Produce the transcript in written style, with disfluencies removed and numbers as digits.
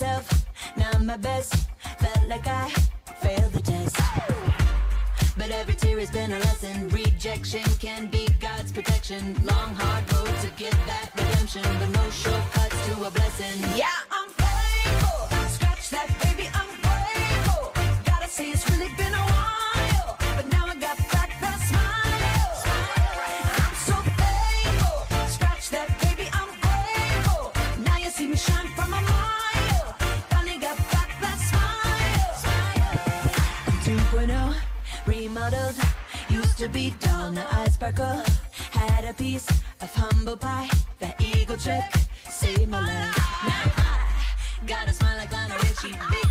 myself, not my best. Felt like I failed the test. But every tear has been a lesson. Rejection can be God's protection. Long, hard road to get that redemption, but no shortcuts to a blessing. Yeah, I'm faithful. Scratch that, baby, I'm grateful. Gotta say it's really been a while, but now I got back that smile. I'm so thankful. Scratch that, baby, I'm grateful. Now you see me shine from a mile. Finally got back that smile. I'm 2.0, remodeled. Used to be dull, now I sparkle. Had a piece of humble pie. That eagle trick saved my life. Now I got a smile like Lionel Richie.